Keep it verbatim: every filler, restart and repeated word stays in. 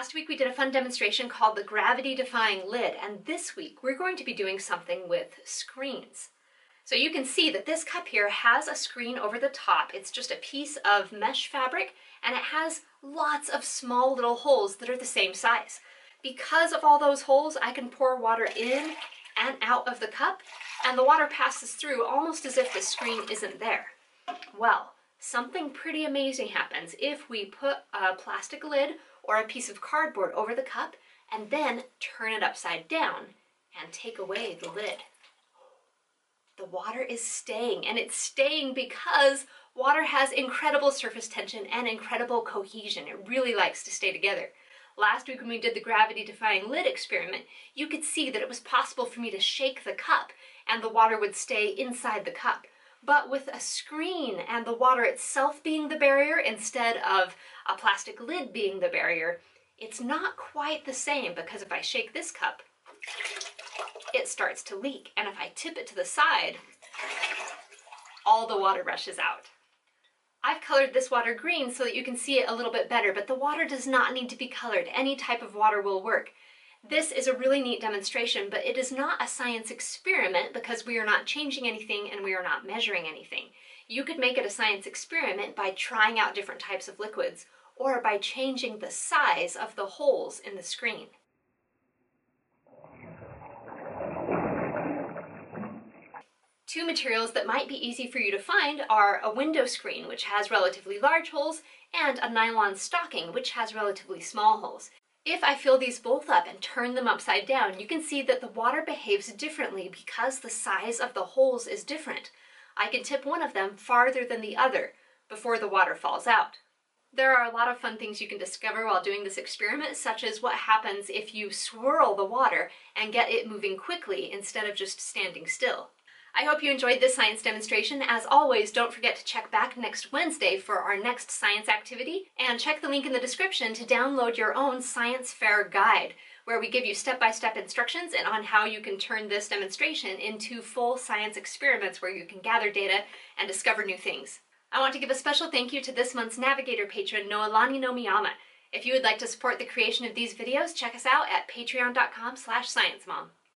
Last week we did a fun demonstration called the gravity-defying lid, and this week we're going to be doing something with screens. So you can see that this cup here has a screen over the top. It's just a piece of mesh fabric, and it has lots of small little holes that are the same size. Because of all those holes, I can pour water in and out of the cup, and the water passes through almost as if the screen isn't there. Well, something pretty amazing happens if we put a plastic lid or a piece of cardboard over the cup and then turn it upside down and take away the lid. The water is staying, and it's staying because water has incredible surface tension and incredible cohesion. It really likes to stay together. Last week when we did the gravity-defying lid experiment, you could see that it was possible for me to shake the cup and the water would stay inside the cup. But with a screen and the water itself being the barrier instead of a plastic lid being the barrier, it's not quite the same, because if I shake this cup, it starts to leak. And if I tip it to the side, all the water rushes out. I've colored this water green so that you can see it a little bit better, but the water does not need to be colored. Any type of water will work. This is a really neat demonstration, but it is not a science experiment because we are not changing anything and we are not measuring anything. You could make it a science experiment by trying out different types of liquids or by changing the size of the holes in the screen. Two materials that might be easy for you to find are a window screen, which has relatively large holes, and a nylon stocking, which has relatively small holes. If I fill these both up and turn them upside down, you can see that the water behaves differently because the size of the holes is different. I can tip one of them farther than the other before the water falls out. There are a lot of fun things you can discover while doing this experiment, such as what happens if you swirl the water and get it moving quickly instead of just standing still. I hope you enjoyed this science demonstration. As always, don't forget to check back next Wednesday for our next science activity, and check the link in the description to download your own science fair guide, where we give you step-by-step instructions and on how you can turn this demonstration into full science experiments where you can gather data and discover new things. I want to give a special thank you to this month's Navigator patron, Noelani no Miyama. If you would like to support the creation of these videos, check us out at patreon dot com slash sciencemom.